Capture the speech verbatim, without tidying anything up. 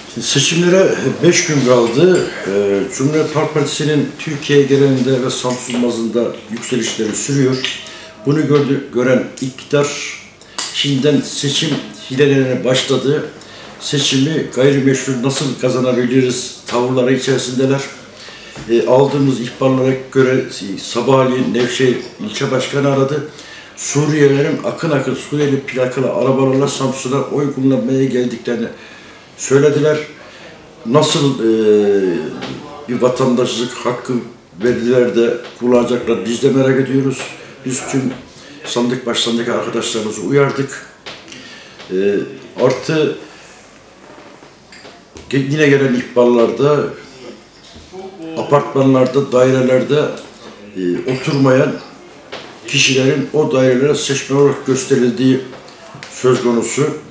Seçimlere beş gün kaldı. Ee, Cumhuriyet Halk Partisi'nin Türkiye genelinde ve Samsun bazında yükselişleri sürüyor. Bunu gördü, gören iktidar şimdiden seçim hilelerine başladı. Seçimi gayrimeşru nasıl kazanabiliriz tavırları içerisindeler. E, aldığımız ihbarlara göre sabahleyin Nevşehir ilçe başkanı aradı. Suriyelilerin akın akın Suriyeli plakalı arabalarla Samsun'a oy kullanmaya geldiklerini söylediler. Nasıl e, bir vatandaşlık hakkı verdiler de kullanacaklar, biz de merak ediyoruz. Biz tüm sandık başlarındaki arkadaşlarımızı uyardık. E, artı yine gelen ihbarlarda apartmanlarda, dairelerde e, oturmayan kişilerin o dairelere seçmen olarak gösterildiği söz konusu.